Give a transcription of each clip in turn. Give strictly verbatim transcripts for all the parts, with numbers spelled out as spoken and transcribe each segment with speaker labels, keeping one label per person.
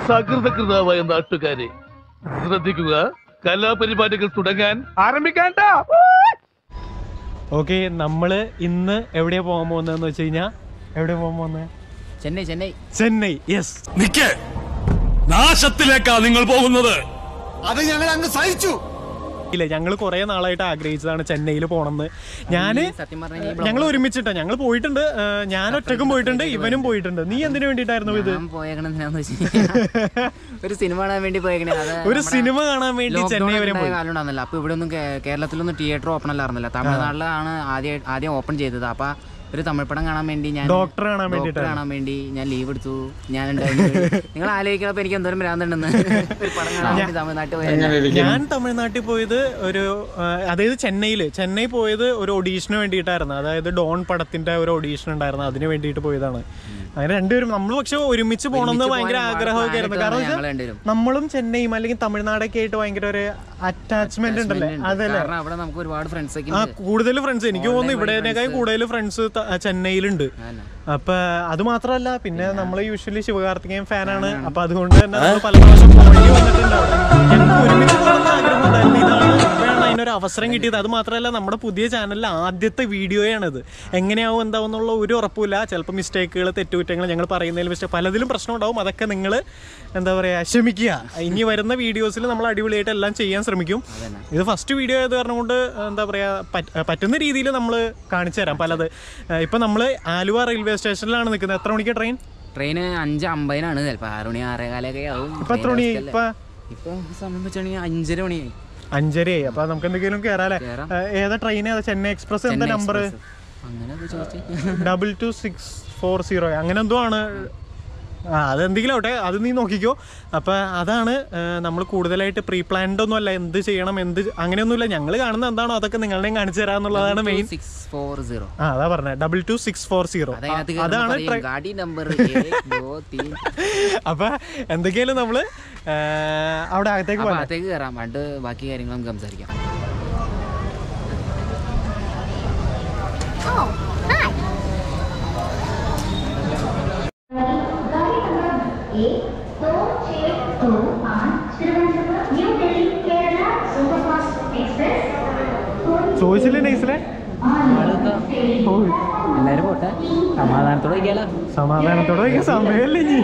Speaker 1: സകൃതകൃതാവായ നാട്ടുകാരെ ശ്രദ്ധിക്കുക, കലാപരിപാടികൾ തുടങ്ങാൻ ആരംഭിക്കാൻ.
Speaker 2: ഓക്കെ, നമ്മള് ഇന്ന് എവിടെയാ പോകാൻ പോകുന്നതെന്ന് വെച്ച് കഴിഞ്ഞാൽ എവിടെ പോകാൻ പോകുന്നത്?
Speaker 3: ചെന്നൈ. ചെന്നൈ
Speaker 2: ചെന്നൈ യെസ്.
Speaker 4: നിക്കേ, നാശത്തിലേക്കാ നിങ്ങൾ പോകുന്നത്.
Speaker 5: അത് ഞങ്ങൾ അങ്ങ് സഹിച്ചു.
Speaker 2: ഇല്ല, ഞങ്ങൾ കുറെ നാളായിട്ട് ആഗ്രഹിച്ചതാണ് ചെന്നൈയിൽ പോണെന്ന്. ഞാന് ഞങ്ങൾ ഒരുമിച്ചിട്ടാ ഞങ്ങൾ പോയിട്ടുണ്ട്. ഞാൻ ഒറ്റക്കും പോയിട്ടുണ്ട്, ഇവനും പോയിട്ടുണ്ട്. നീ എന്തിനു വേണ്ടിട്ടായിരുന്നു ഇത്?
Speaker 3: ഒരു സിനിമ കാണാൻ വേണ്ടി പോയേക്കണേ.
Speaker 2: ഒരു സിനിമ കാണാൻ വേണ്ടി ചെന്നൈ വരെ പോയി.
Speaker 3: കാലുണ്ടായിരുന്നില്ല. അപ്പൊ ഇവിടെ ഒന്നും കേരളത്തിലൊന്നും തിയേറ്റർ ഓപ്പൺ അല്ലായിരുന്നില്ല. തമിഴ്നാട്ടിലാണ് ആദ്യം ആദ്യം ഓപ്പൺ ചെയ്തത്. അപ്പൊ ഒരു തമിഴ് പടം കാണാൻ വേണ്ടി ഞാൻ
Speaker 2: ഡോക്ടർ കാണാൻ വേണ്ടി
Speaker 3: കാണാൻ വേണ്ടി ഞാൻ ലീവ് എടുത്തു. ഞാൻ നിങ്ങൾ ആലോചിക്കണപ്പോ എനിക്ക് എന്തോരം ഭ്രാന്തുണ്ടെന്ന്. ഒരു പടം കാണാൻ വേണ്ടി തമിഴ്നാട്ടിൽ പോയത്.
Speaker 2: ഞാൻ തമിഴ്നാട്ടിൽ പോയത് ഒരു അതായത് ചെന്നൈയില് ചെന്നൈ പോയത് ഒരു ഓഡീഷന് വേണ്ടിയിട്ടായിരുന്നു. അതായത് ഡോൺ പടത്തിന്റെ ഒരു ഓഡീഷൻ ഉണ്ടായിരുന്നു, അതിന് വേണ്ടിയിട്ട് പോയതാണ്. അങ്ങനെ രണ്ടുപേരും നമ്മൾ പക്ഷെ ഒരുമിച്ച് പോകണമെന്ന് ഭയങ്കര ആഗ്രഹമൊക്കെ ആയിരുന്നു. കാരണം നമ്മളും ചെന്നൈയും അല്ലെങ്കിൽ തമിഴ്നാടൊക്കെ ആയിട്ട് ഭയങ്കര ഒരു അറ്റാച്ച്മെന്റ് ഉണ്ടല്ലേ? അതല്ലേ,
Speaker 3: അവിടെ നമുക്ക് ഒരുപാട് ഫ്രണ്ട്സ്.
Speaker 2: ആ കൂടുതൽ ഫ്രണ്ട്സ് എനിക്ക് തോന്നുന്നു ഇവിടേക്കാൾ കൂടുതൽ ഫ്രണ്ട്സ് ചെന്നൈയിലുണ്ട്. അപ്പൊ അത് മാത്രമല്ല, പിന്നെ നമ്മൾ യൂഷ്വലി ശിവകാർത്തികേയൻ ഫാനാണ്. അപ്പൊ അതുകൊണ്ട് തന്നെ നമ്മൾ പല പ്രാവശ്യം പോയി വന്നിട്ടുണ്ടാവും. ഞങ്ങൾക്ക് ഒരുമിച്ച് പോകണമെന്ന് ആഗ്രഹം ഉണ്ടായിരുന്നു. ഇതാണ് ഇപ്പോഴാണ് അതിനൊരു അവസരം കിട്ടിയത്. അത് മാത്രമല്ല, നമ്മുടെ പുതിയ ചാനലിലെ ആദ്യത്തെ വീഡിയോയാണിത്. എങ്ങനെയാവും എന്താവും എന്നുള്ള ഒരു ഉറപ്പില്ല. ചിലപ്പോൾ മിസ്റ്റേക്കുകൾ, തെറ്റുകുറ്റങ്ങൾ, ഞങ്ങൾ പറയുന്നതിൽ മിസ്റ്റേക്ക് പലതിലും പ്രശ്നം ഉണ്ടാവും. അതൊക്കെ നിങ്ങൾ എന്താ പറയുക, ക്ഷമിക്കുക. ഇനി വരുന്ന വീഡിയോസിൽ നമ്മൾ അടിപൊളിയായിട്ട് എല്ലാം ചെയ്യാൻ ശ്രമിക്കും. ഇത് ഫസ്റ്റ് വീഡിയോ ആയത് കാരണം കൊണ്ട് എന്താ പറയുക, പറ്റുന്ന രീതിയിൽ നമ്മൾ കാണിച്ചു തരാം പലത്. ഇപ്പം നമ്മൾ ആലുവ റെയിൽവേ സ്റ്റേഷനിലാണ് നിൽക്കുന്നത്. എത്ര മണിക്ക് ട്രെയിൻ?
Speaker 3: ട്രെയിന് അഞ്ച് അമ്പതിനാണ്. ചിലപ്പോൾ ആറ് മണി ആറേ കാലൊക്കെ ആവും.
Speaker 2: ഇപ്പം എത്ര മണി? ഇപ്പം
Speaker 3: ഇപ്പം സമയം വെച്ചാണെങ്കിൽ അഞ്ചര മണിയായി.
Speaker 2: അഞ്ചരയായി. അപ്പൊ നമുക്ക് എന്തെങ്കിലും കേറാല്ലേ? ഏതാ ട്രെയിൻ? ഏതാ? ചെന്നൈ എക്സ്പ്രസ്. എന്താ number? Double two six four zero അങ്ങനെ എന്തോ ആണ്. ആ അതെന്തെങ്കിലും ആവട്ടെ, അത് നീ നോക്കിക്കോ. അപ്പം അതാണ് നമ്മൾ കൂടുതലായിട്ട് പ്രീ പ്ലാൻഡ് ഒന്നും അല്ല. എന്ത് ചെയ്യണം എന്ത് അങ്ങനെയൊന്നുമില്ല. ഞങ്ങൾ കാണുന്ന എന്താണോ അതൊക്കെ നിങ്ങളുടെയും കാണിച്ചു തരാന്നുള്ളതാണ് മെയിൻ. ആ അതാ പറഞ്ഞത്, double two six four zero അതാണ്. അപ്പൊ എന്തൊക്കെയാലും നമ്മള് അവിടെ അകത്തേക്ക്
Speaker 3: അകത്തേക്ക് കയറാം. പണ്ട് ബാക്കി കാര്യങ്ങൾ നമുക്ക് സംസാരിക്കാം.
Speaker 2: ചോദിച്ചില്ലേ നൈസിലെ?
Speaker 3: എല്ലാരും പോട്ടെ, സമാധാനത്തോടെ വയ്ക്കാലോ.
Speaker 2: സമാധാനത്തോടെ വയ്ക്കാൻ സമയമല്ലേ ഇനി?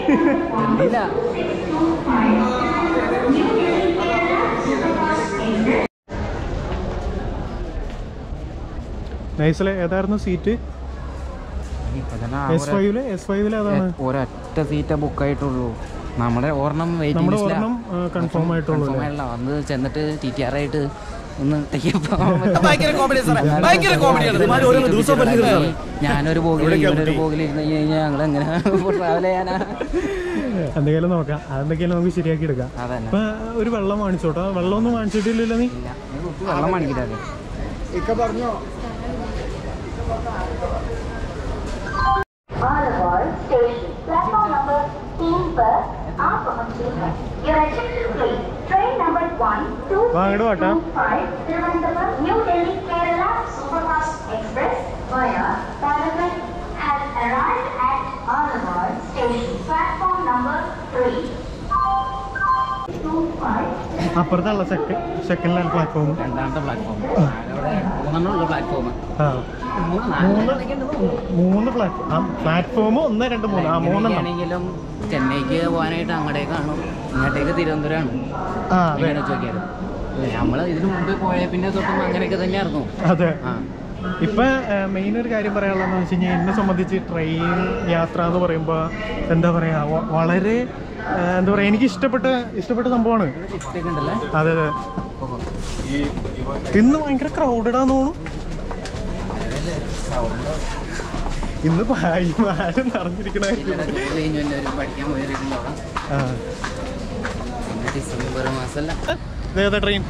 Speaker 2: നൈസിലെ ഏതായിരുന്നു സീറ്റ്? എസ് ഫൈവില്. എസ് ഫൈവില് അതാണ്
Speaker 3: ഒരൊറ്റ സീറ്റേ ബുക്ക് ആയിട്ടുള്ളൂ. നമ്മുടെ ഒരെണ്ണം
Speaker 2: നമ്മുടെ ഒരെണ്ണം കൺഫേം ആയിട്ടുള്ളൂ.
Speaker 3: വന്ന് ചെന്നിട്ട് ടി ടി ആർ ആയിട്ട് ഒന്ന് ഞാനൊരു ബോഗിൽ ഇവരൊരു ബോഗിൽ ഇരുന്ന് കഴിഞ്ഞാൽ ഞങ്ങൾ എങ്ങനെ ട്രാവൽ ചെയ്യാനാ?
Speaker 2: എന്തെങ്കിലും നോക്കാം, അതെന്തൊക്കെയാലും നമുക്ക് ശരിയാക്കി എടുക്കാം. അപ്പൊ ഒരു വെള്ളം വാങ്ങിച്ചോട്ടോ. വെള്ളം ഒന്നും വാങ്ങിച്ചിട്ടില്ലല്ലോ നീ?
Speaker 3: വെള്ളം വാങ്ങിക്കില്ലേ?
Speaker 5: പറഞ്ഞോ.
Speaker 2: വാങ്ങട് വാട്ടാ. അപ്പുറത്തുള്ള സെക്കൻഡ് സെക്കൻഡ് പ്ലാറ്റ്ഫോം,
Speaker 3: രണ്ടാമത്തെ പ്ലാറ്റ്ഫോം. പ്ലാറ്റ്ഫോം
Speaker 2: മൂന്ന് പ്ലാറ്റ്ഫോം പ്ലാറ്റ്ഫോം ഒന്ന് രണ്ട് മൂന്ന് ആ മൂന്നെണ്ണെങ്കിലും
Speaker 3: ചെന്നൈക്ക് പോകാനായിട്ട് അങ്ങോട്ടേക്കാണോ ഇങ്ങോട്ടേക്ക് തിരുവനന്തപുരമാണ് ചോദിക്കാറ്. നമ്മള് ഇതിനു മുമ്പ് പോയ പിന്നെ തൊട്ടും അങ്ങനെയൊക്കെ തന്നെയായിരുന്നു.
Speaker 2: അതെ. ഇപ്പൊ മെയിൻ ഒരു കാര്യം പറയാനുള്ളതെന്ന് വെച്ച് കഴിഞ്ഞാൽ, എന്നെ സംബന്ധിച്ച് ട്രെയിൻ യാത്ര എന്ന് പറയുമ്പോൾ എന്താ പറയാ, വളരെ എന്താ പറയാ, എനിക്ക് ഇഷ്ടപ്പെട്ട ഇഷ്ടപ്പെട്ട സംഭവമാണ്. അതെ അതെ. ഇന്ന് ഭയങ്കര ക്രൗഡഡാന്ന് തോന്നുന്നു. ഇന്ന് ആരും നിറഞ്ഞിരിക്കണ ഏതാ ട്രെയിൻ?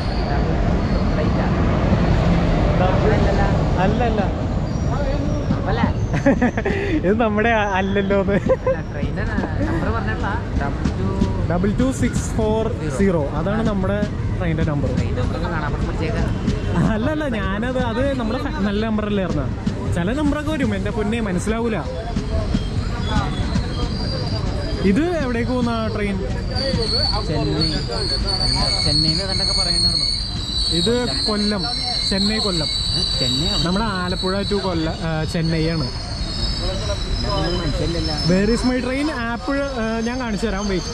Speaker 2: അല്ലല്ല, ഇത് നമ്മുടെ അല്ലല്ലോ. Double two six four zero അതാണ് നമ്മുടെ ട്രെയിനിന്റെ നമ്പർ. അല്ലല്ല, ഞാനത് അത് നമ്മുടെ നല്ല നമ്പറല്ലായിരുന്ന. ചില നമ്പറൊക്കെ വരും, എൻ്റെ പൊന്നെ മനസ്സിലാവൂല. ഇത് എവിടേക്ക് പോകുന്ന ട്രെയിൻ?
Speaker 3: ചെന്നൈ ചെന്നൈയിൽ ഏതാണ്ടൊക്കെ പറയണ്ടായിരുന്നു.
Speaker 2: ഇത് കൊല്ലം, ചെന്നൈ കൊല്ലം.
Speaker 3: ചെന്നൈ
Speaker 2: നമ്മുടെ ആലപ്പുഴ ടു കൊല്ലം ചെന്നൈ ആണ്.
Speaker 3: മനസ്സിലല്ല.
Speaker 2: Where is my train app ഞാൻ കാണിച്ചു തരാം, വെയിറ്റ്.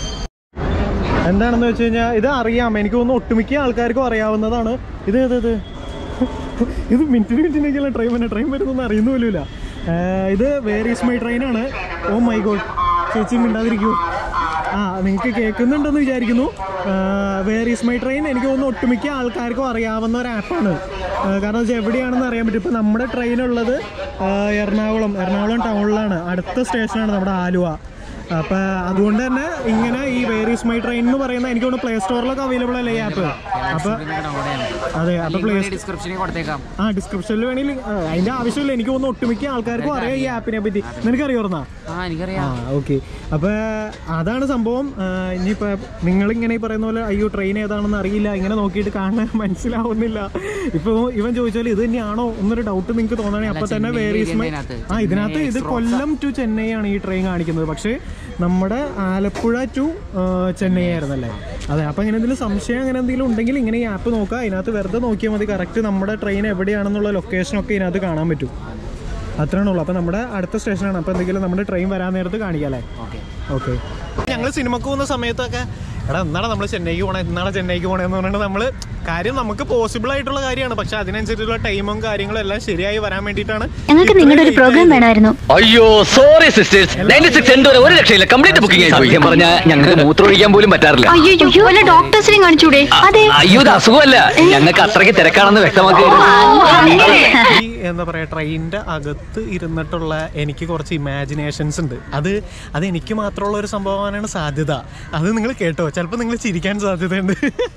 Speaker 2: എന്താണെന്ന് വെച്ച് കഴിഞ്ഞാൽ ഇത് അറിയാം, എനിക്ക് തോന്നുന്നു ഒട്ടുമിക്ക ആൾക്കാർക്കും അറിയാവുന്നതാണ്. ഇത് ഇത് ഇത് ഇത് മിനിറ്റിന് മിനിറ്റിനൊക്കെയുള്ള ട്രെയിൻ തന്നെ, ട്രെയിൻ വരുന്നൊന്നും അറിയുന്ന പോലുമില്ല. ഇത് വേർ ഈസ് മൈ ട്രെയിൻ ആണ്. ഓ മൈ ഗോഡ്, ചേച്ചി മിണ്ടാതിരിക്കൂ. ആ നിങ്ങൾക്ക് കേൾക്കുന്നുണ്ടെന്ന് വിചാരിക്കുന്നു. വേർ ഈസ് മൈ ട്രെയിൻ എനിക്ക് തോന്നുന്നു ഒട്ടുമിക്ക ആൾക്കാർക്കും അറിയാവുന്ന ഒരു ആപ്പാണ്. കാരണം വെച്ചാൽ എവിടെയാണെന്ന് അറിയാൻ പറ്റും. ഇപ്പോൾ നമ്മുടെ ട്രെയിനുള്ളത് എറണാകുളം എറണാകുളം ടൗണിലാണ്. അടുത്ത സ്റ്റേഷനാണ് നമ്മുടെ ആലുവ. അപ്പോൾ അതുകൊണ്ട് തന്നെ ഇങ്ങനെ ഈ വേർ ഈസ് മൈ ട്രെയിൻ എന്ന് പറയുന്ന എനിക്ക് തോന്നുന്നു പ്ലേ സ്റ്റോറിലൊക്കെ അവൈലബിൾ അല്ലേ ഈ ആപ്പ്? അപ്പോൾ അതെ, അപ്പോൾ പ്ലേ
Speaker 3: ഡിസ്ക്രിപ്ഷനിൽ കൊടുത്തേക്കാം.
Speaker 2: ആ ഡിസ്ക്രിപ്ഷനിൽ വേണമെങ്കിൽ അതിൻ്റെ ആവശ്യമില്ല. എനിക്ക് തോന്നുന്നു ഒട്ടുമിക്ക ആൾക്കാർക്കും അറിയാം ഈ ആപ്പിനെ പറ്റി. നിനക്കറിയോർന്നാ?
Speaker 3: ആ എനിക്കറിയാം.
Speaker 2: ആ ഓക്കെ. അപ്പോൾ അതാണ് സംഭവം. ഇനിയിപ്പോൾ നിങ്ങളിങ്ങനെ ഈ പറയുന്ന പോലെ അയ്യോ ട്രെയിൻ ഏതാണെന്ന് അറിയില്ല, ഇങ്ങനെ നോക്കിയിട്ട് കാണാൻ മനസ്സിലാവുന്നില്ല. ഇപ്പോൾ ഇവൻ ചോദിച്ചാൽ ഇത് തന്നെയാണോ എന്നൊരു ഡൗട്ട് നിങ്ങൾക്ക് തോന്നണേ അപ്പോൾ തന്നെ വേർ ഈസ് മൈ ആ ഇതിനകത്ത് ഇത് കൊല്ലം ടു ചെന്നൈ ആണ് ഈ ട്രെയിൻ കാണിക്കുന്നത്. പക്ഷേ നമ്മുടെ ആലപ്പുഴ ടു ചെന്നൈ ആയിരുന്നല്ലേ? അതെ. അപ്പോൾ അങ്ങനെ എന്തെങ്കിലും സംശയം അങ്ങനെ എന്തെങ്കിലും ഉണ്ടെങ്കിൽ ഇങ്ങനെ ഈ ആപ്പ് നോക്കുക. അതിനകത്ത് വെറുതെ നോക്കിയാൽ മതി. കറക്റ്റ് നമ്മുടെ ട്രെയിൻ എവിടെയാണെന്നുള്ള ലൊക്കേഷനൊക്കെ ഇതിനകത്ത് കാണാൻ പറ്റും. അത്രയാണുള്ളൂ. അപ്പോൾ നമ്മുടെ അടുത്ത സ്റ്റേഷനാണ്. അപ്പോൾ എന്തെങ്കിലും നമ്മുടെ ട്രെയിൻ വരാൻ നേരത്ത് കാണിക്കാം അല്ലേ? ഓക്കെ. ഞങ്ങൾ സിനിമക്ക് പോകുന്ന സമയത്തൊക്കെ എടാ എന്നാണ് നമ്മൾ ചെന്നൈക്ക് പോകണേ, എന്നാണ് ചെന്നൈക്ക് പോകണമെന്ന് പറഞ്ഞിട്ട് നമ്മൾ കാര്യം നമുക്ക് പോസിബിൾ ആയിട്ടുള്ള കാര്യമാണ്. പക്ഷെ അതിനനുസരിച്ചുള്ള ടൈമും കാര്യങ്ങളും എല്ലാം ശരിയായി വരാൻ വേണ്ടിയിട്ടാണ്.
Speaker 6: ഞങ്ങൾക്ക് നിങ്ങളുടെ ഒരു പ്രോഗ്രാം വേണമായിരുന്നു.
Speaker 7: അയ്യോ സോറി സിസ്റ്റേഴ്സ്, നയൻറ്റി സിക്സ് എന്തോ ഒരു രക്ഷയില്ല, കംപ്ലീറ്റ് ബുക്കിംഗ് ആയി പറഞ്ഞ ഞങ്ങൾക്ക് മൂത്രമൊഴിക്കാൻ പോലും പറ്റാറില്ല.
Speaker 6: അയ്യോ വല്ല ഡോക്ടേഴ്സിനെയും കാണിച്ചൂടെ? അതെ.
Speaker 7: അയ്യോ ഇത് അസുഖമല്ല, ഞങ്ങൾക്ക് അത്രയ്ക്ക് തിരക്കാണെന്ന് വ്യക്തമാക്കി.
Speaker 2: ഈ എന്താ പറയാ ട്രെയിനിന്റെ അകത്ത് ഇരുന്നിട്ടുള്ള എനിക്ക് കുറച്ച് ഇമാജിനേഷൻസ് ഉണ്ട്. അത് അത് എനിക്ക് മാത്രമുള്ള ഒരു സംഭവമാണ് സാധ്യത. അത് നിങ്ങൾ കേട്ടോ, ചിലപ്പോൾ നിങ്ങൾ ചിരിക്കാൻ സാധ്യതയുണ്ട്.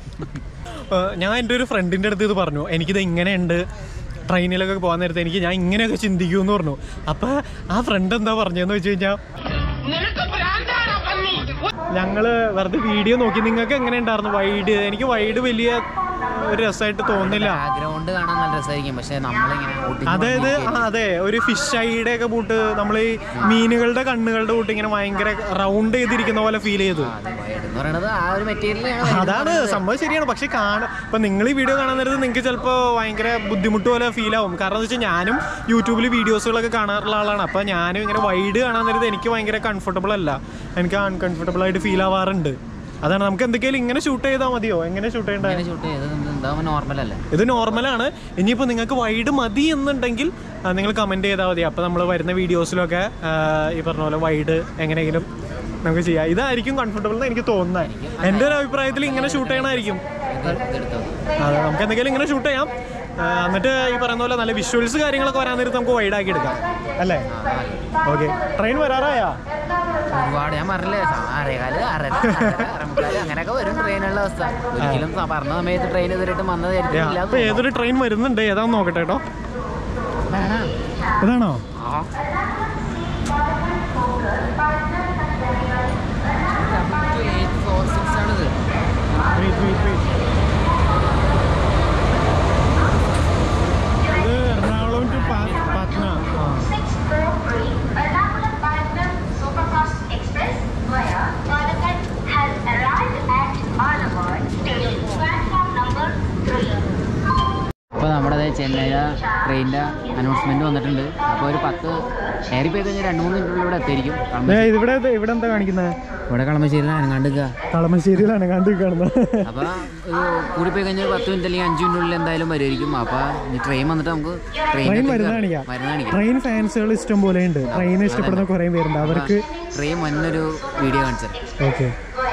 Speaker 2: ഞാൻ എൻ്റെ ഒരു ഫ്രണ്ടിൻ്റെ അടുത്ത് ഇത് പറഞ്ഞു, എനിക്കിത് ഇങ്ങനെയുണ്ട് ട്രെയിനിലൊക്കെ പോകാൻ നേരത്തെ എനിക്ക് ഞാൻ ഇങ്ങനെയൊക്കെ ചിന്തിക്കുമെന്ന് പറഞ്ഞു. അപ്പം ആ ഫ്രണ്ട് എന്താ പറഞ്ഞതെന്ന് വെച്ച് കഴിഞ്ഞാൽ ഞങ്ങൾ വെറുതെ വീഡിയോ നോക്കി. നിങ്ങൾക്ക് എങ്ങനെ ഉണ്ടായിരുന്നു വൈഡ്? എനിക്ക് വൈഡ് വലിയ ഒരു രസമായിട്ട് തോന്നില്ല.
Speaker 3: ബാക്ക്ഗ്രൗണ്ട് കാണാൻ നല്ല രസമായിരിക്കും, പക്ഷെ നമ്മളിങ്ങനെ
Speaker 2: അതായത് അതെ ഒരു ഫിഷ് ഐയുടെ ഒക്കെ കൂട്ട് നമ്മൾ ഈ മീനുകളുടെ കണ്ണുകളുടെ കൂട്ട് ഇങ്ങനെ ഭയങ്കര റൗണ്ട് ചെയ്തിരിക്കുന്ന പോലെ ഫീൽ ചെയ്തു. അതാണ് സംഭവം, ശരിയാണ്. പക്ഷെ കാണാൻ ഇപ്പൊ നിങ്ങൾ ഈ വീഡിയോ കാണാൻ നേരത്ത് നിങ്ങൾക്ക് ചിലപ്പോൾ ഭയങ്കര ബുദ്ധിമുട്ട് പോലെ ഫീൽ ആവും. കാരണം എന്ന് വെച്ചാൽ ഞാനും യൂട്യൂബിൽ വീഡിയോസുകളൊക്കെ കാണാറുള്ള ആളാണ്. അപ്പോൾ ഞാനും ഇങ്ങനെ വൈഡ് കാണാൻ നേരത്ത് എനിക്ക് ഭയങ്കര കംഫർട്ടബിൾ അല്ല, എനിക്ക് അൺകംഫർട്ടബിൾ ആയിട്ട് ഫീൽ ആവാറുണ്ട്. അതാണ് നമുക്ക് എന്തൊക്കെയാലും ഇങ്ങനെ ഷൂട്ട് ചെയ്താൽ മതിയോ? എങ്ങനെ ഷൂട്ട് ചെയ്യണ്ടേ? ഇത് നോർമലാണ്. ഇനിയിപ്പോൾ നിങ്ങൾക്ക് വൈഡ് മതി എന്നുണ്ടെങ്കിൽ നിങ്ങൾ കമൻറ്റ് ചെയ്താൽ മതി. അപ്പോൾ നമ്മൾ വരുന്ന വീഡിയോസിലൊക്കെ ഈ പറഞ്ഞ പോലെ വൈഡ് എങ്ങനെയെങ്കിലും നമുക്ക് ചെയ്യാം. ഇതായിരിക്കും കംഫർട്ടബിൾ എന്ന് എനിക്ക് തോന്നുന്നത്. എൻ്റെ ഒരു അഭിപ്രായത്തിൽ ഇങ്ങനെ ഷൂട്ട് ചെയ്യണമായിരിക്കും. അതെ, നമുക്ക് എന്തെങ്കിലും ഇങ്ങനെ ഷൂട്ട് ചെയ്യാം. എന്നിട്ട് ഈ പറയുന്ന പോലെ നല്ല വിഷ്വൽസ് കാര്യങ്ങളൊക്കെ വരാൻ നേരത്ത് നമുക്ക് വൈഡാക്കി എടുക്കാം അല്ലേ? ഓക്കെ. ട്രെയിൻ വരാറായാ?
Speaker 3: ഒരുപാട് ഞാൻ പറഞ്ഞില്ലേ, അങ്ങനെയൊക്കെ വരും ട്രെയിനുള്ള അവസ്ഥ. ഒരിക്കലും പറഞ്ഞ സമയത്ത് ട്രെയിൻ ഇതുവരെയായിട്ടും വന്നതായിരിക്കും.
Speaker 2: അപ്പൊ ഏതൊരു ട്രെയിൻ വരുന്നുണ്ട്, ഏതാന്ന് നോക്കട്ടെ കേട്ടോ. ഇതാണോ? ഇത് എറണാകുളം ടു പാറ്റ്ന.
Speaker 3: അപ്പോൾ നമ്മുടെ ചെന്നൈ ട്രെയിനിൻ്റെ അനൗൺസ്മെൻറ്റ് വന്നിട്ടുണ്ട്. അപ്പോൾ ഒരു പത്ത് കയറി പോയി കഴിഞ്ഞാൽ രണ്ട് മൂന്ന് മിനിറ്റുള്ളിൽ ഇവിടെ എത്തിയിരിക്കും.
Speaker 2: ഇവിടെ ഇവിടെ എന്താ കാണിക്കുന്നത്?
Speaker 3: ഇവിടെ കളമശ്ശേരിയിലാണ് അനങ്ങാണ്ട് നിൽക്കുക.
Speaker 2: കളമശ്ശേരിയിലാണ് അനങ്ങാണ്ട് കാണുന്നത്.
Speaker 3: അപ്പോൾ കൂടി പോയി കഴിഞ്ഞാൽ പത്ത് മിനിറ്റ് അല്ലെങ്കിൽ അഞ്ച് മിനിറ്റിനുള്ളിൽ എന്തായാലും വരുമായിരിക്കും. അപ്പോൾ ഈ ട്രെയിൻ വന്നിട്ട് നമുക്ക്
Speaker 2: ട്രെയിൻ വരുന്നതാണ്. ട്രെയിൻ ഫാൻസുകൾ ഇഷ്ടം പോലെ ഉണ്ട്. ട്രെയിൻ ഇഷ്ടപ്പെടുന്ന കുറേ പേരുണ്ട്. അവർക്ക്
Speaker 3: ട്രെയിൻ മുന്നൊരു വീഡിയോ കാണിച്ചത്.
Speaker 2: ഓക്കെ.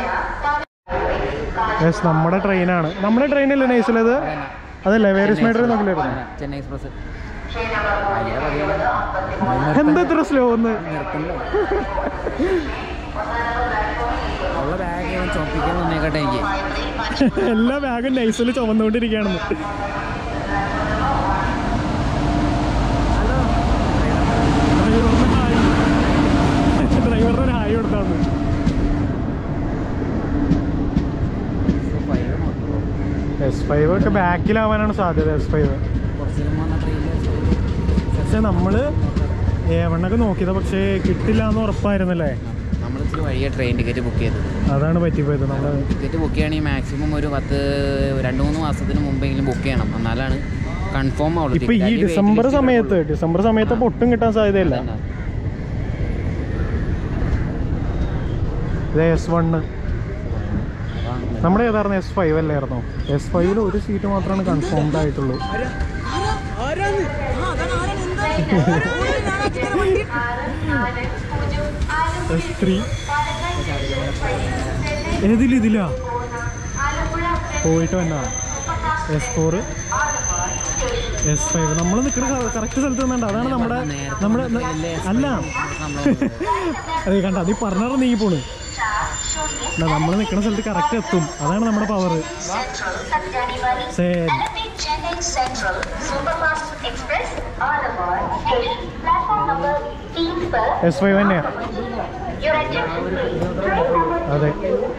Speaker 2: യെസ്, നമ്മുടെ ട്രെയിനാണ്. നമ്മുടെ ട്രെയിനല്ലേ നൈസിലത്? അതല്ലേ വേർ ഈസ് മൈ ട്രെയിൻ നോക്കില്ലായിരുന്നു?
Speaker 3: ചെന്നൈ എക്സ്പ്രസ്.
Speaker 2: എന്താ ഇത്ര സ്ലോ ഒന്ന്?
Speaker 3: ഉള്ള ബാഗ് ചോപ്പിക്കാൻ വന്നേക്കട്ടെ എനിക്ക്.
Speaker 2: എല്ലാ ബാഗും നൈസിൽ ചുമന്നുകൊണ്ടിരിക്കുകയാണെന്ന്. ഡ്രൈവറിന് ഒരു ഹായ് കൊടുത്താന്ന്. എസ് ഫൈവ് ഒക്കെ ബാക്കിലാവാനാണ് സാധ്യത. എസ് ഫൈവ് പക്ഷെ നമ്മള് ഏവണ്ണൊക്കെ നോക്കിയതാ, പക്ഷേ കിട്ടില്ല എന്ന് ഉറപ്പായിരുന്നല്ലേ?
Speaker 3: നമ്മൾ ടിക്കറ്റ് വഴിയെ ട്രെയിൻ ടിക്കറ്റ് ബുക്ക് ചെയ്തത്.
Speaker 2: അതാണ് പറ്റിപ്പോയത്. നമ്മൾ
Speaker 3: ടിക്കറ്റ് ബുക്ക് ചെയ്യണമെങ്കിൽ മാക്സിമം ഒരു പത്ത് രണ്ട് മൂന്ന് മാസത്തിന് മുമ്പെങ്കിലും ബുക്ക് ചെയ്യണം, എന്നാലാണ് കൺഫേം ആവുള്ളൂ.
Speaker 2: ഇപ്പൊ ഈ ഡിസംബർ സമയത്ത് ഡിസംബർ സമയത്ത് ഒട്ടും കിട്ടാൻ സാധ്യതയില്ല. എസ് വണ് നമ്മുടെ ഏതായിരുന്നു? എസ് ഫൈവ് അല്ലായിരുന്നോ? എസ് ഫൈവില് ഒരു സീറ്റ് മാത്രമാണ് കൺഫേംഡ് ആയിട്ടുള്ളൂ. എസ് ത്രീ ഏതില്ല ഇതില്ല പോയിട്ട് വന്നാ. എസ് ഫോറ് എസ് ഫൈവ് നമ്മൾ നിൽക്കുന്ന കറക്റ്റ് സ്ഥലത്ത് നിന്നുണ്ട്. അതാണ് നമ്മുടെ നമ്മുടെ അല്ല അതെ കണ്ട നീ പറഞ്ഞാൽ നീ പോണ്. നമ്മൾ നിൽക്കുന്ന സ്ഥലത്ത് കറക്റ്റ് എത്തും. അതാണ് നമ്മുടെ പവർ. എസ് ഫൈവ് തന്നെയാ. അതെ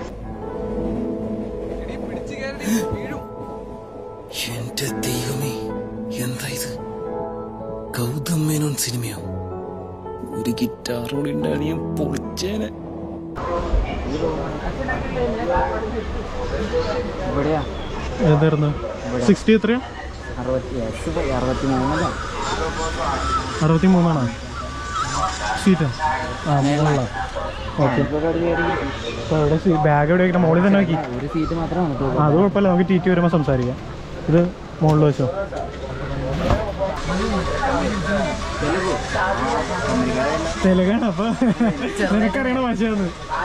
Speaker 8: എന്റെ ദൈവമേ, എന്താ ഇത്? ഗൗതം മേനോൻ സിനിമയോ? ഒരു ഗിറ്റാറോട് ഉണ്ടാണ് ഞാൻ പൊളിച്ചേനെ.
Speaker 2: ഏതായിരുന്നു? സിക്സ്റ്റി എത്രയാ? അറുപത്തി മൂന്നാണോ സീറ്റ്? ആ മുകളിലാ. ഓക്കെ. അപ്പോൾ എവിടെ ബാഗ് എവിടെ വയ്ക്കണം? മുകളിൽ തന്നെ നോക്കി. അത് കുഴപ്പമില്ല, നമുക്ക് ടി ടി വരുമ്പോൾ സംസാരിക്കാം. ഇത് മുകളിൽ വെച്ചോ. തെലുങ്കാണ്. അപ്പൊ നിനക്കറിയണ ഭാഷയാണ്.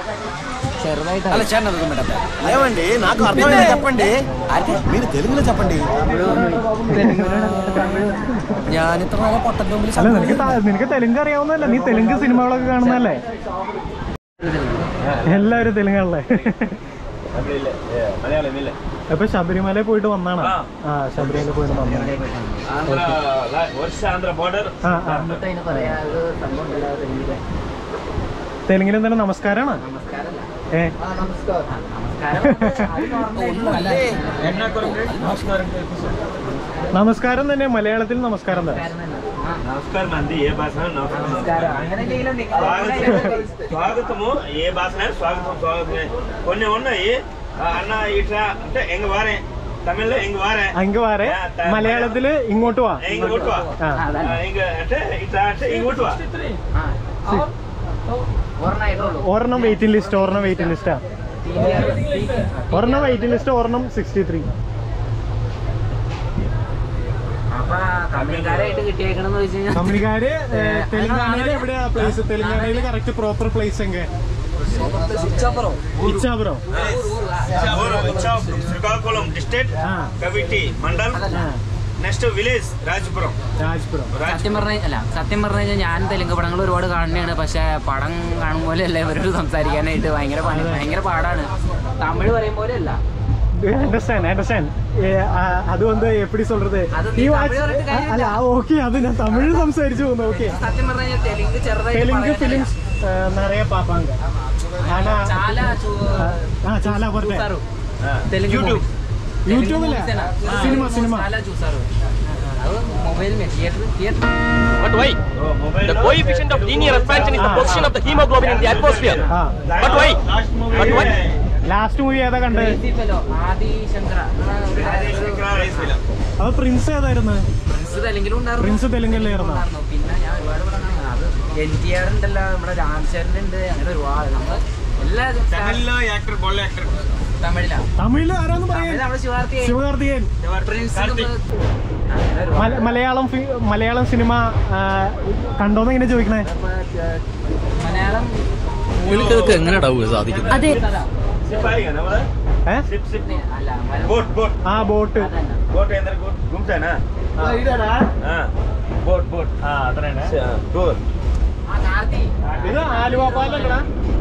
Speaker 5: ఏమండి నాకు అర్థమైంది చెప్పండి. మీరు తెలుగులో చెప్పండి.
Speaker 8: ഞാനിത്ര പൊട്ടന്റെ മുമ്പിൽ
Speaker 2: അല്ല നിനക്ക് നിനക്ക് തെലുങ്ക് അറിയാവുന്നതല്ല? നീ തെലുങ്ക് സിനിമകളൊക്കെ കാണുന്നതല്ലേ? എല്ലാവരും തെലുങ്കാണല്ലേ? അപ്പൊ ശബരിമല പോയിട്ട് വന്നാണ്. ആ ശബരിമല പോയിട്ട് വന്നാണ്. തെലുങ്കിൽ എന്താണ് നമസ്കാരാണ്? ഏ നമസ്കാരം തന്നെ മലയാളത്തിൽ നമസ്കാരം തന്നെ.
Speaker 9: నమస్కారం అండి. ఏ భాష? స్వాగతము ఏ భాష? స్వాగతం స్వాగతమే. కొన్ని ఉన్నాయి అన్న ఇట్లా అంటే ఎంగ వారే തമിഴില് എങ്ക വാരേ
Speaker 2: എങ്ക വാരേ മലയാളത്തില് ഇങ്ങോട്ട് വാ
Speaker 9: ഇങ്ങോട്ട് വാ എങ്ക అంటే ఇట్లా అంటే ഇങ്ങോട്ട് വാ.
Speaker 2: ഒരെണ്ണം വെയിറ്റിംഗ് ലിസ്റ്റ് ഒരെണ്ണം വെയിറ്റിംഗ് ലിസ്റ്റാ ഒരെണ്ണം വെയിറ്റിംഗ് ലിസ്റ്റ് ഒരെണ്ണം സിക്സ്റ്റി ത്രീ. തമിഴ്കാര് തെലുങ്കാനയില് എവിടെയാ പ്ലേസ്? തെലുങ്കാനയില് കറക്റ്റ് പ്രോപ്പർ പ്ലേസ് എങ്ക? Ichchapuram
Speaker 9: Srikakulam district Kaviti mandal next village Rajpuram.
Speaker 2: Rajpuram.
Speaker 3: സത്യം പറഞ്ഞ അല്ല സത്യം പറഞ്ഞു കഴിഞ്ഞാൽ ഞാൻ തെലുങ്ക് പടങ്ങൾ ഒരുപാട് കാണുന്നതാണ്. പക്ഷെ പടം കാണും പോലെ അല്ല ഇവരോട് സംസാരിക്കാനായിട്ട്. ഭയങ്കര പണി ഭയങ്കര പാടാണ്. തമിഴ് പറയും പോലെ അല്ല.
Speaker 2: அண்டர்ஸ்டாண்ட் அண்டர்ஸ்டாண்ட் அது வந்து எப்படி சொல்றது? അല്ല ഓക്കെ അത് ഞാൻ തമിഴ് സംസാരിച്ചു പോകുന്നു. ഓക്കെ
Speaker 3: സത്യം പറഞ്ഞാൽ തെലുങ്ക് ചെറുതായി
Speaker 2: തെലുങ്ക് ഫിലിംസ് നിറയെ പാപ്പാങ്ക. ആ చాలా పడతాయి
Speaker 3: Telugu
Speaker 2: YouTube cinema cinema
Speaker 3: mobile में theatre theatre.
Speaker 7: But why? The coefficient of linear expansion is the position of the hemoglobin in the atmosphere. But why? But what?
Speaker 2: Last movie ഏതാ കണ്ടത്?
Speaker 3: ആദി ശങ്കര.
Speaker 2: അത് പ്രിൻസ് ഏതായിരുന്നു?
Speaker 3: പ്രിൻസ് തെലുങ്കിലും ഉണ്ടായിരുന്നു.
Speaker 2: പ്രിൻസ് തെലുങ്കല്ലായിരുന്നു.
Speaker 3: പിന്നെ ഞാൻ ഒരുപാട് പടങ്ങൾ അത് എൻ ടി ആർ ഉണ്ടല്ലോ, നമ്മുടെ രാംചരൻ ഉണ്ട്, അങ്ങനെ ഒരുപാട് നമ്മൾ എല്ലാ
Speaker 9: തമിഴിലെ ആക്ടർ ബോൾ ആക്ടർ
Speaker 3: തമിഴിലാ
Speaker 2: തമിഴിൽ ആരാന്ന് പറയാൻ? ശിവകാർത്തികേയൻ. മലയാളം മലയാളം സിനിമ കണ്ടോന്ന് ഇങ്ങനെ ചോദിക്കണേ.
Speaker 3: മലയാളം
Speaker 7: എങ്ങനെ സാധിക്കും?
Speaker 6: അതെ
Speaker 2: ആ ബോട്ട്
Speaker 9: బోట్ ఏందర గుంటేనా బోట్ బోట్ అతనేనా టూర్.
Speaker 2: ഇത് ആലുവ പാലല്ലടാ.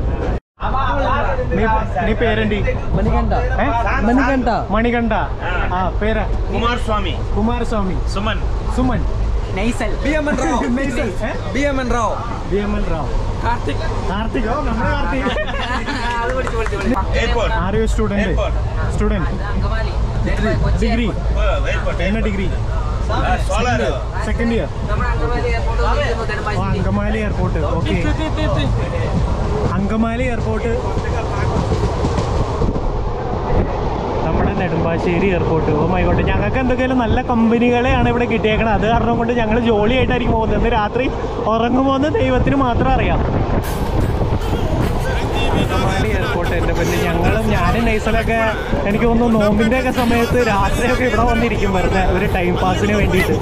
Speaker 2: నీ పేరేంటి?
Speaker 3: మణికంఠ. మణికంఠ
Speaker 2: మణికంఠ. ఆ పేరా?
Speaker 9: కుమారస్వామి.
Speaker 2: కుమారస్వామి.
Speaker 9: సుమన్.
Speaker 2: సుమన్.
Speaker 3: നൈസൽ.
Speaker 2: బిఎంఎన్ రావు. నైసల్. బిఎంఎన్ రావు. బిఎంఎన్ రావు. కార్తిక్. కార్తిక్ നമ്മുടെ കാർത്തിക്.
Speaker 3: അത് പഠിച്ചു പഠിച്ചു പഠിച്ചു.
Speaker 9: Airport.
Speaker 2: Are you student? Student.
Speaker 3: Angamaly
Speaker 2: degree.
Speaker 9: Airport.
Speaker 2: എന്ന ഡിഗ്രി?
Speaker 9: Solar
Speaker 2: second year.
Speaker 3: നമ്മുടെ Angamaly airport.
Speaker 2: Angamaly airport. Okay Angamaly airport, നമ്മുടെ Nedumbassery airport. Oh my god, ഞങ്ങൾക്ക് എന്തൊക്കെയാലും നല്ല കമ്പനികളെയാണ് ഇവിടെ കിട്ടിയേക്കണം. അത് കാരണം കൊണ്ട് ഞങ്ങൾ ജോളിയായിട്ടായിരിക്കും പോകുന്നത്. ഇന്ന് രാത്രി ഉറങ്ങുമോന്ന് ദൈവത്തിന് മാത്രം അറിയാം. അങ്കമാലി എയർപോർട്ട് എൻ്റെ പിന്നെ ഞങ്ങളും ഞാനും നൈസലൊക്കെ എനിക്ക് തോന്നുന്നു നോമ്പിൻ്റെ ഒക്കെ സമയത്ത് രാത്രിയൊക്കെ ഇവിടെ വന്നിരിക്കും വെറുതെ ഒരു ടൈം പാസിന് വേണ്ടിയിട്ട്.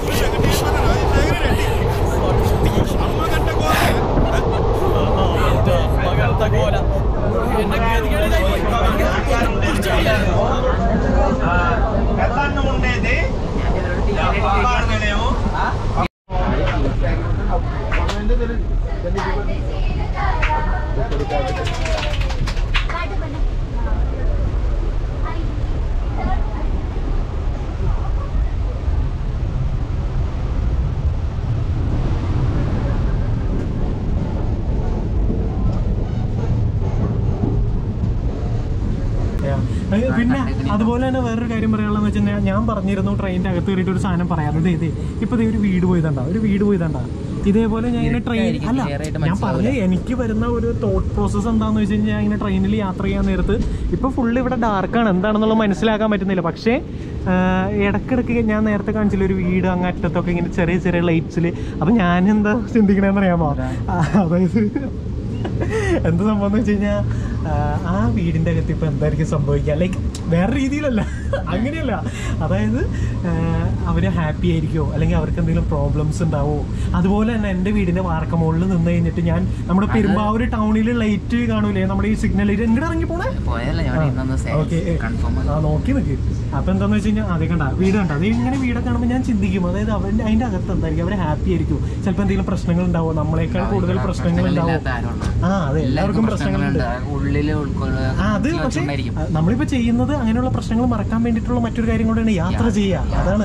Speaker 2: പിന്നെ അതുപോലെ തന്നെ വേറൊരു കാര്യം പറയാനുള്ളതെന്ന് വെച്ചാൽ ഞാൻ പറഞ്ഞിരുന്നു ട്രെയിനിൻ്റെ അകത്ത് കയറിയിട്ട് ഒരു സാധനം പറയാറുണ്ട്. ഇതേ ഇപ്പൊ ഒരു വീട് പോയതണ്ട ഒരു വീട് പോയതണ്ട ഇതേപോലെ ഞാൻ ഇങ്ങനെ ട്രെയിൻ അല്ല ഞാൻ പറഞ്ഞ എനിക്ക് വരുന്ന ഒരു തോട്ട് പ്രോസസ്സ് എന്താണെന്ന് വെച്ച് കഴിഞ്ഞാൽ ഇങ്ങനെ ട്രെയിനിൽ യാത്ര ചെയ്യാൻ നേരത്ത് ഇപ്പൊ ഫുള്ള് ഇവിടെ ഡാർക്കാണ്, എന്താണെന്നുള്ളത് മനസ്സിലാക്കാൻ പറ്റുന്നില്ല. പക്ഷേ ഇടക്കിടക്ക് ഞാൻ നേരത്തെ കാണിച്ചില്ല ഒരു വീട് അങ്ങ് അറ്റത്തൊക്കെ ഇങ്ങനെ ചെറിയ ചെറിയ ലൈറ്റ്സിൽ. അപ്പം ഞാൻ എന്താ ചിന്തിക്കണേന്ന് അറിയാമോ, അതായത് എന്ത് സംഭവം എന്ന് വെച്ച് കഴിഞ്ഞാൽ ആ വീടിൻ്റെ അകത്ത് ഇപ്പം എന്തായിരിക്കും സംഭവിക്കുക, ലൈക്ക് വേറെ രീതിയിലല്ല, അങ്ങനെയല്ല. അതായത് അവർ ഹാപ്പി ആയിരിക്കുമോ അല്ലെങ്കിൽ അവർക്ക് എന്തെങ്കിലും പ്രോബ്ലംസ് ഉണ്ടാവുമോ. അതുപോലെ തന്നെ എൻ്റെ വീടിൻ്റെ വാർക്കമുകളിൽ നിന്ന് കഴിഞ്ഞിട്ട് ഞാൻ നമ്മുടെ പെരുമ്പാവൂർ ടൗണിൽ ലൈറ്റ് കാണൂലേ, നമ്മുടെ ഈ സിഗ്നൽ ലൈറ്റ് എങ്ങനെ ഇറങ്ങി പോണേ. ഓക്കെ ആ നോക്കി നിൽക്ക്. അപ്പം എന്താണെന്ന് വെച്ച് കഴിഞ്ഞാൽ അതേ കണ്ട വീട് കണ്ട അത് ഇങ്ങനെ വീടൊക്കെ കാണുമ്പോൾ ഞാൻ ചിന്തിക്കും അതായത് അവൻ്റെ അതിൻ്റെ അകത്ത് എന്തായിരിക്കും, അവർ ഹാപ്പി ആയിരിക്കും. ചിലപ്പോൾ എന്തെങ്കിലും പ്രശ്നങ്ങൾ ഉണ്ടാവുമോ, നമ്മളെക്കാൾ കൂടുതൽ പ്രശ്നങ്ങൾ ഉണ്ടാവും. ആ അതെ എല്ലാവർക്കും പ്രശ്നങ്ങളുണ്ട്. ആ അത് പക്ഷേ നമ്മളിപ്പോൾ ചെയ്യുന്നത് അങ്ങനെയുള്ള പ്രശ്നങ്ങൾ മറക്കാൻ വേണ്ടിയിട്ടുള്ള മറ്റൊരു കാര്യം കൂടെയാണ് യാത്ര ചെയ്യുക. അതാണ്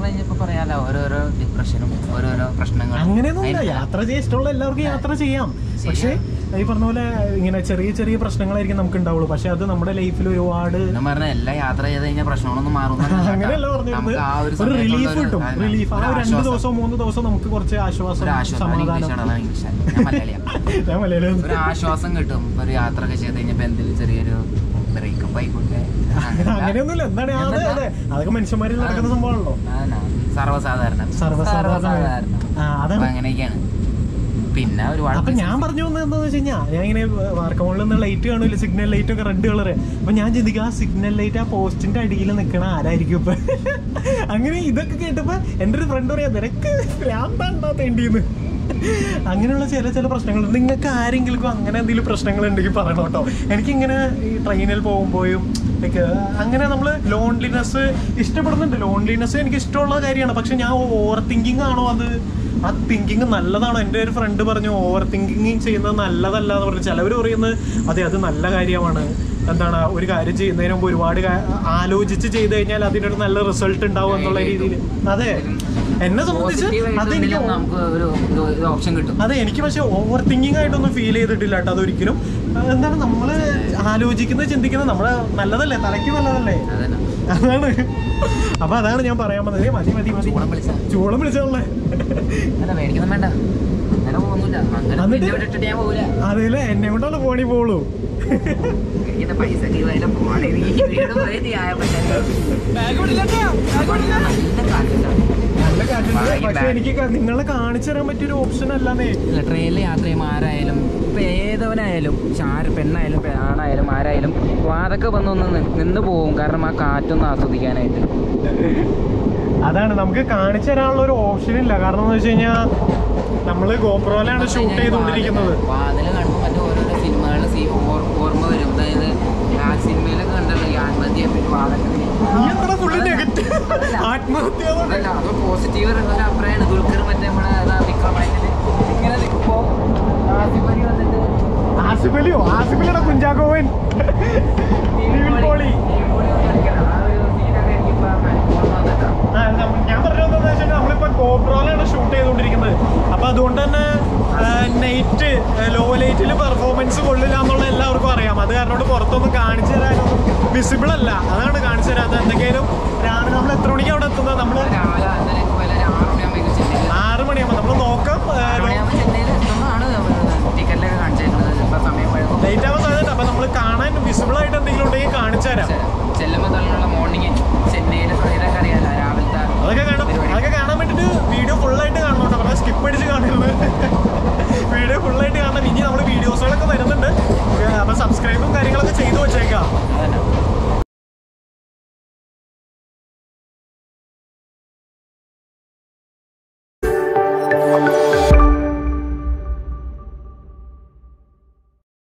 Speaker 2: അങ്ങനെയൊന്നുമില്ല, യാത്ര ചെയ്യാൻ ഇഷ്ടമുള്ള എല്ലാവർക്കും യാത്ര ചെയ്യാം. പക്ഷേ ഈ പറഞ്ഞ പോലെ ഇങ്ങനെ ചെറിയ ചെറിയ പ്രശ്നങ്ങളായിരിക്കും നമുക്ക് ഉണ്ടാവുള്ളൂ. പക്ഷെ അത് നമ്മുടെ ലൈഫിൽ ഒരുപാട്
Speaker 3: എല്ലാ യാത്ര ചെയ്ത് കഴിഞ്ഞാൽ പ്രശ്നങ്ങളൊന്നും മാറുന്നില്ല.
Speaker 2: അങ്ങനെയല്ല പറഞ്ഞിരുന്നത്, ഒരു റിലീഫ് കിട്ടും. റിലീഫ് ആ രണ്ട് ദിവസം മൂന്ന് ദിവസം നമുക്ക് കുറച്ച് ആശ്വാസം സമാധാനം. ഞാൻ മലയാളം
Speaker 3: ഒരു ആശ്വാസം കിട്ടും ഒരു യാത്ര ഒക്കെ ചെയ്ത് കഴിഞ്ഞപ്പോ എന്തെങ്കിലും ചെറിയൊരു ബ്രേക്കപ്പ് ആയിക്കോട്ടെ.
Speaker 2: അങ്ങനെയൊന്നുമില്ല, എന്താണ് അതെ അതെ അതൊക്കെ മനുഷ്യന്മാരിൽ നടക്കുന്ന സംഭവമാണല്ലോ,
Speaker 3: സർവ്വസാധാരണ
Speaker 2: സർവ്വസാധാരണ. അതാണ്
Speaker 3: അങ്ങനെയൊക്കെയാണ്. പിന്നെ ഒരുപാട്
Speaker 2: അപ്പൊ ഞാൻ പറഞ്ഞു വന്നത് എന്താന്ന് വെച്ച് കഴിഞ്ഞാൽ ഞാൻ ഇങ്ങനെ വാർക്കമുകളിൽ നിന്ന് ലൈറ്റ് കാണൂല, സിഗ്നൽ ലൈറ്റ് ഒക്കെ റെഡ് കളറ്. അപ്പൊ ഞാൻ ചിന്തിക്കും ആ സിഗ്നൽ ലൈറ്റ് ആ പോസ്റ്റിന്റെ അടിയിൽ നിൽക്കണ ആരായിരിക്കും ഇപ്പൊ. അങ്ങനെ ഇതൊക്കെ കേട്ടപ്പോ എൻ്റെ ഒരു ഫ്രണ്ട് പറയാ നിനക്ക് ഭ്രാന്താണ്ടാ തേണ്ടിന്ന്. അങ്ങനെയുള്ള ചില ചില പ്രശ്നങ്ങൾ നിങ്ങൾക്ക് ആരെങ്കിലും അങ്ങനെ എന്തെങ്കിലും പ്രശ്നങ്ങൾ ഉണ്ടെങ്കിൽ പറയണം കേട്ടോ. എനിക്കിങ്ങനെ ഈ ട്രെയിനിൽ പോകുമ്പോഴും ലൈക്ക് അങ്ങനെ നമ്മൾ ലോൺലിനെസ് ഇഷ്ടപ്പെടുന്നുണ്ട്. ലോൺലിനെസ് എനിക്ക് ഇഷ്ടമുള്ള കാര്യമാണ്. പക്ഷെ ഞാൻ ഓവർ തിങ്കിങ് ആണോ, അത് ആ തിങ്കിങ് നല്ലതാണോ? എൻ്റെ ഒരു ഫ്രണ്ട് പറഞ്ഞു ഓവർ തിങ്കിങ് ചെയ്യുന്നത് നല്ലതല്ല എന്ന് പറഞ്ഞു. ചിലവർ പറയുന്നത് അതെ അത് നല്ല കാര്യമാണ്, എന്താണ് ഒരു കാര്യം ചെയ്യുന്നതിന് മുമ്പ് ഒരുപാട് ആലോചിച്ച് ചെയ്ത് കഴിഞ്ഞാൽ അതിനൊരു നല്ല റിസൾട്ട് ഉണ്ടാവും എന്നുള്ള രീതിയിൽ. അതെ എന്നെ സംബന്ധിച്ച് അതെനിക്ക് അതെ എനിക്ക് പക്ഷെ ഓവർ തിങ്കിങ് ആയിട്ടൊന്നും ഫീൽ ചെയ്തിട്ടില്ല കേട്ടോ. അതൊരിക്കലും എന്താണ് നമ്മൾ ആലോചിക്കുന്നത് ചിന്തിക്കുന്നത് നമ്മളെ നല്ലതല്ലേ, തലയ്ക്ക് നല്ലതല്ലേ, അതാണ്. അപ്പൊ അതാണ് ഞാൻ പറയാൻ വന്നത്. മതി മതി മതി ചൂളം വിളിച്ചോളേ. അതെല്ലേ എന്നെ കൊണ്ടാണ് ഫോണിൽ പോളൂ. നല്ല കാറ്റുണ്ട്. പക്ഷെ എനിക്ക് നിങ്ങളെ കാണിച്ചു തരാൻ പറ്റിയൊരു ഓപ്ഷൻ അല്ലാന്നേ.
Speaker 3: ട്രെയിനിൽ യാത്ര ചെയ്യുമ്പോൾ ആരായാലും ഇപ്പൊ ഏതവനായാലും പെണ്ണായാലും ആണായാലും ആരായാലും വാതൊക്കെ വന്നൊന്ന് നിന്ന് പോവും. കാരണം ആ കാറ്റൊന്ന് ആസ്വദിക്കാനായിട്ട്.
Speaker 2: അതാണ് നമുക്ക് കാണിച്ചു തരാനുള്ള ഒരു ഓപ്ഷൻ ഇല്ല. കാരണം എന്ന് വെച്ച് കഴിഞ്ഞാൽ നമ്മള് ഗോപ്രോയിലാണ് ഷൂട്ട് ചെയ്തുകൊണ്ടിരിക്കുന്നത്.
Speaker 3: വാതിൽ കാണുമ്പോൾ മറ്റേ ഓരോരോ സിനിമകളിൽ ഓർമ്മ വരും. അതായത് ആ സിനിമയിലൊക്കെ കണ്ടല്ലോ ഈ ആത്മഹത്യ
Speaker 2: ആത്മഹത്യ
Speaker 3: അത് പോസിറ്റീവ് ഒരു അഭിപ്രായമാണ്. ദുൽഖർ മറ്റേ നമ്മളെ വിക്രമായിട്ട് ഇങ്ങനെ നിൽക്കുമ്പോ ആസിഫ് അലി വന്നിട്ട്
Speaker 2: ആസിഫ് അലിയോ ആസിഫലിയുടെ കുഞ്ചാക്കോവൻ ഞാൻ പറഞ്ഞു എന്താണെന്ന് വെച്ചാൽ നമ്മളിപ്പോ ഗോപ്രോയിലാണ് ഷൂട്ട് ചെയ്തുകൊണ്ടിരിക്കുന്നത്. അപ്പൊ അതുകൊണ്ട് തന്നെ നൈറ്റ് ലോ ലൈറ്റിൽ പെർഫോമൻസ് കൊള്ളില്ല എന്നുള്ള എല്ലാവർക്കും അറിയാം. അത് കാരണം പുറത്തൊന്നും കാണിച്ചു തരാനൊന്നും വിസിബിൾ അല്ല. അതാണ് കാണിച്ചു തരാത്തത്. എന്തൊക്കെയാലും രാവിലെ നമ്മൾ എത്ര മണിക്ക് അവിടെ എത്തുന്നത്? നമ്മള് ആറ് മണിയാകുമ്പോൾ നമ്മൾ നോക്കാം.
Speaker 3: ടിക്കറ്റിലൊക്കെ കാണിച്ചേക്കുന്നത് സമയം
Speaker 2: ലേറ്റ് ആവാൻ സാധ്യത. അപ്പൊ നമ്മൾ കാണാൻ വിസിബിൾ ആയിട്ട് എന്തെങ്കിലും ഉണ്ടെങ്കിൽ കാണിച്ചു തരാം.
Speaker 3: ചെല്ലുമ്പോൾ തന്നെയുള്ള മോർണിംഗ് ചെന്നൈയിലെ ഇതൊക്കെ അറിയാലോ.